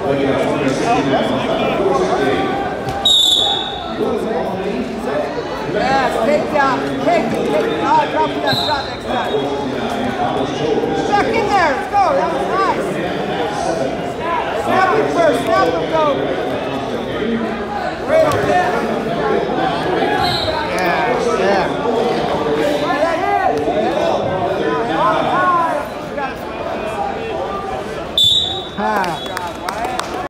Yeah, take down, take. Oh, drop that shot next time. Back in there, let's go, that was nice. Snap it first, snap it, go.